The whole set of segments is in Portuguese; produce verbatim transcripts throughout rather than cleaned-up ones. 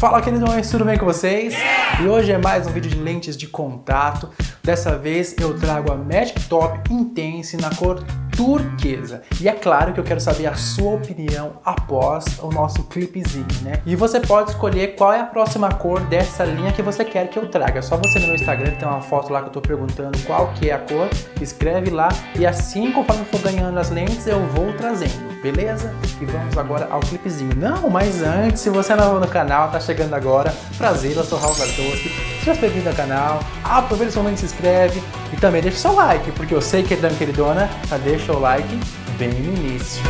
Fala, queridões, tudo bem com vocês? E hoje é mais um vídeo de lentes de contato. Dessa vez eu trago a Magic Top Intense na cor turquesa. E é claro que eu quero saber a sua opinião após o nosso clipezinho, né? E você pode escolher qual é a próxima cor dessa linha que você quer que eu traga. É só você no meu Instagram, tem uma foto lá que eu tô perguntando qual que é a cor, escreve lá e assim, conforme eu for ganhando as lentes, eu vou trazendo, beleza? E vamos agora ao clipezinho. Não, mas antes, se você não é novo no canal, tá chegando agora, prazer, eu sou o Raul Bartoski. Seja bem-vindo ao canal, aproveita o seu momento, se inscreve e também deixa o seu like, porque eu sei que ele é queridona, tá? Deixa o like bem no início.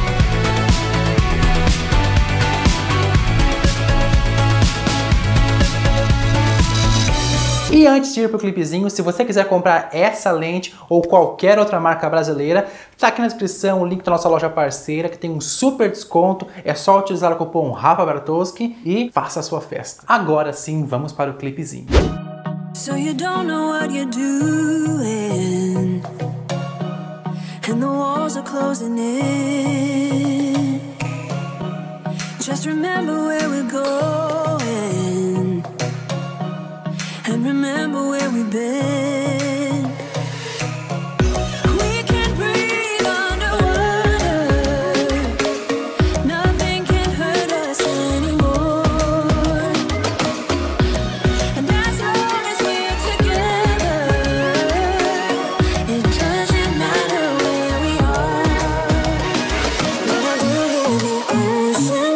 E antes de ir pro clipezinho, se você quiser comprar essa lente ou qualquer outra marca brasileira, tá aqui na descrição o link da nossa loja parceira que tem um super desconto. É só utilizar o cupom Rafa Bartoski e faça a sua festa. Agora sim, vamos para o clipezinho. So you don't know what you're doing, and the walls are closing in. Just remember where we're going, and remember where we've been. We can breathe underwater, nothing can hurt us anymore. And as long as we're together, it doesn't matter where we are. When I look at the ocean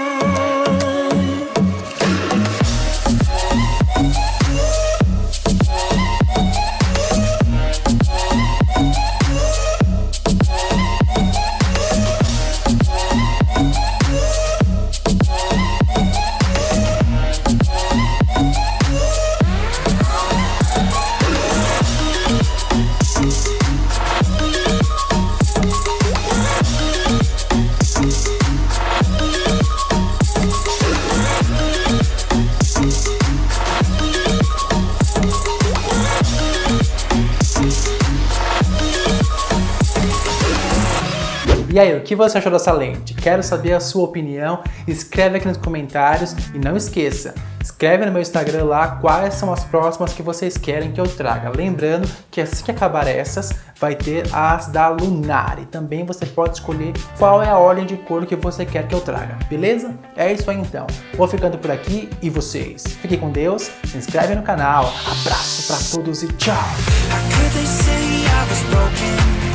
E aí, o que você achou dessa lente? Quero saber a sua opinião, escreve aqui nos comentários e não esqueça, escreve no meu Instagram lá quais são as próximas que vocês querem que eu traga. Lembrando que assim que acabar essas, vai ter as da Lunari. Também você pode escolher qual é a ordem de cor que você quer que eu traga, beleza? É isso aí então. Vou ficando por aqui e vocês? Fiquem com Deus, se inscreve no canal, abraço pra todos e tchau!